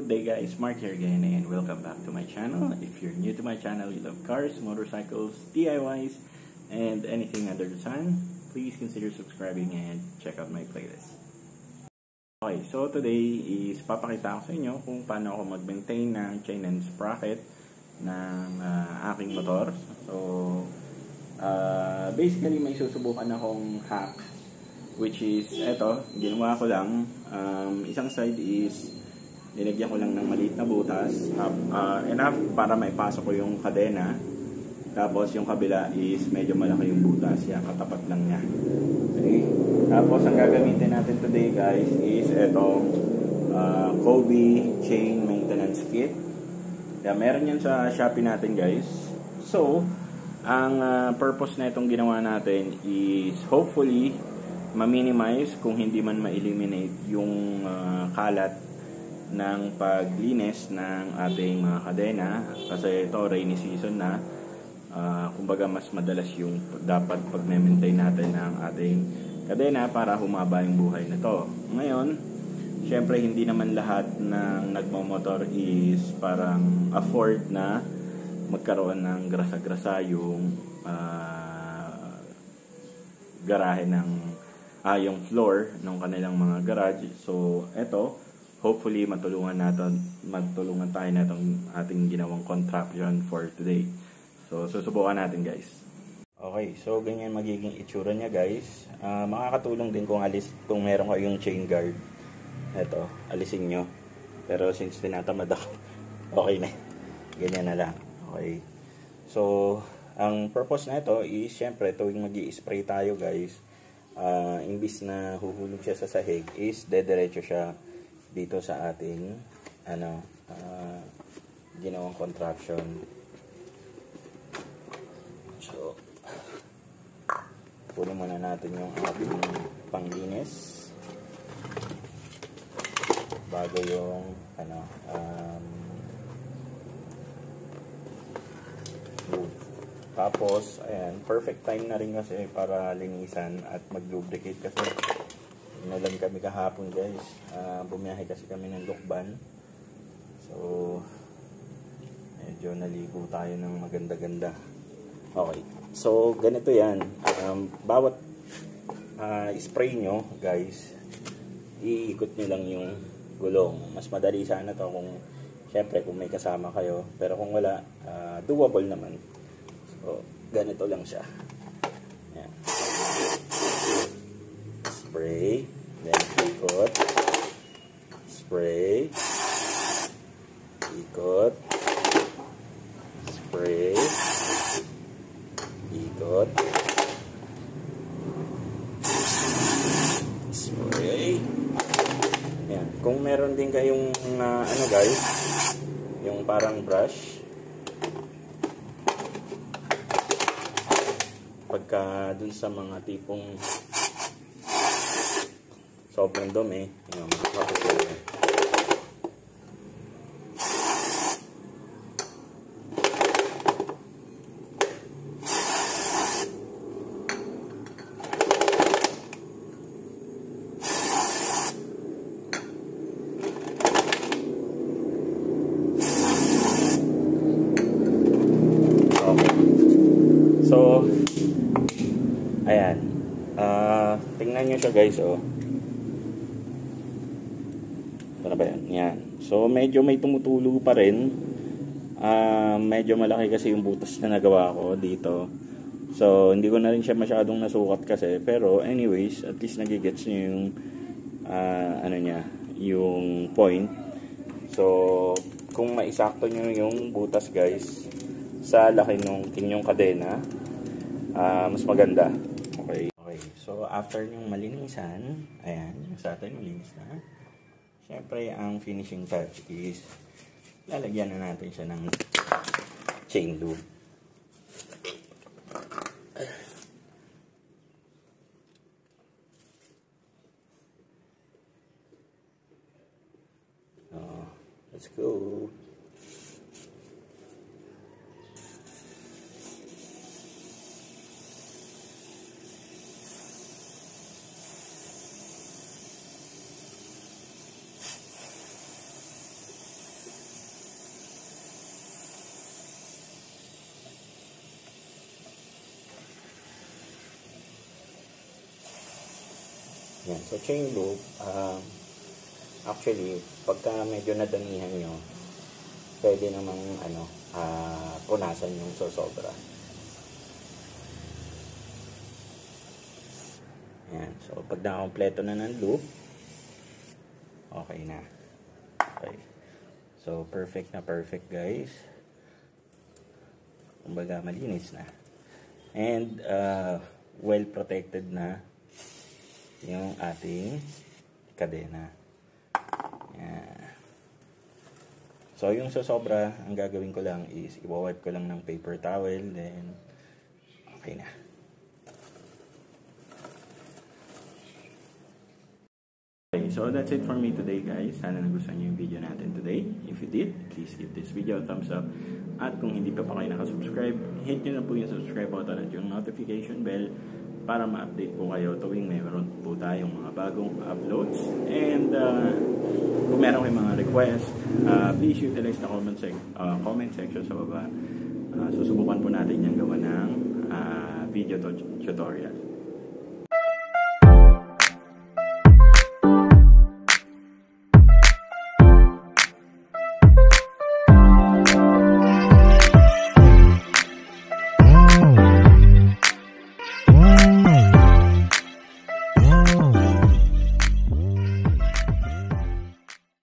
good day guys, Mark here again and welcome back to my channel. If you're new to my channel, you love cars, motorcycles, DIYs, and anything under the sun, please consider subscribing and check out my playlist. Okay, so today is papakita ko sa inyo kung paano ako mag-maintain ng chain and sprocket ng aking motor. So, basically may susubukan akong hack, which is eto, ginawa ko lang. Isang side is nilagyan ko lang ng maliit na butas, enough para maipasok ko yung kadena. Tapos yung kabila is medyo malaki yung butas, yan, katapat lang niya. Okay? Tapos ang gagamitin natin today guys is etong Kobe chain maintenance kit. Kaya meron yan sa Shopee natin guys. So, ang purpose na itong ginawa natin is hopefully ma-minimize kung hindi man ma-eliminate yung kalat ng paglinis ng ating mga kadena, kasi ito rainy season na, kumbaga mas madalas yung dapat pag-maintain natin ng ating kadena para humaba yung buhay nito. Ngayon, syempre hindi naman lahat ng nagmamotor is parang afford na magkaroon ng grasa-grasa yung garahe ng yung floor ng kanilang mga garage. So eto, hopefully matulungan tayo na itong ating ginawang contraption for today. So susubukan natin guys. Okay, so ganyan magiging itsura niya guys. Makakatulong din kung meron kayong chain guard. Ito, alisin nyo. Pero since tinatamad ako, okay na. Ganyan na lang. Okay. So ang purpose na ito is syempre tuwing mag-i-spray tayo guys, imbis na huhulog siya sa sahig is dediretso siya dito sa ating ginawang contraption. So puno muna natin yung ating panglinis bago yung tapos ayan, perfect time na rin kasi para linisan at mag-lubricate kasi nalang kami kahapon guys, bumiyahe kasi kami ng Lukban, so medyo naligo tayo ng maganda-ganda. Okay, so ganito yan, bawat spray nyo guys, iikot nyo lang yung gulong. Mas madali sana to kung syempre kung may kasama kayo, pero kung wala, doable naman. So ganito lang siya. Yan. Spray, then ikot, spray, ikot, spray, ikot, spray. Yan. Kung meron din kayong guys, yung parang brush, pagka dun sa mga tipong sobrang dumi, yun, mapapagod. So, ayan. Tingnan nyo siya guys, oh. Ano ba yan? Yan. So, medyo may tumutulo pa rin. Medyo malaki kasi yung butas na nagawa ko dito. So, hindi ko na rin siya masyadong nasukat kasi. Pero, anyways, at least nagigets nyo yung, yung point. So, kung maisakto nyo yung butas guys, sa laki ng inyong kadena, mas maganda. Okay. Okay. So, after yung malinisan, ayan, yung sa atin malinis na. Siyempre, ang finishing touch is lalagyan na natin siya ng chain lube. So, let's go. Yan. So, chain loop, actually, pagka medyo nadamihan nyo, pwede namang punasan yung sosobra. Yan. So, pag nakakompleto na ng loop, okay na. Okay. So, perfect na perfect, guys. Kumbaga, malinis na. And, well protected na yung ating kadena. Yan. So, yung sosobra, ang gagawin ko lang is, iwawipe ko lang ng paper towel, then, okay na. Okay, so that's it for me today, guys. Sana nagustuhan niyo yung video natin today. If you did, please give this video a thumbs up. At kung hindi pa kayo nakasubscribe, hit nyo na po yung subscribe button at yung notification bell para ma-update po kayo tuwing mayroon po tayong mga bagong uploads. And kung meron kayong mga request, please utilize the comment section sa baba. Susubukan po natin yung gawa ng video tutorial.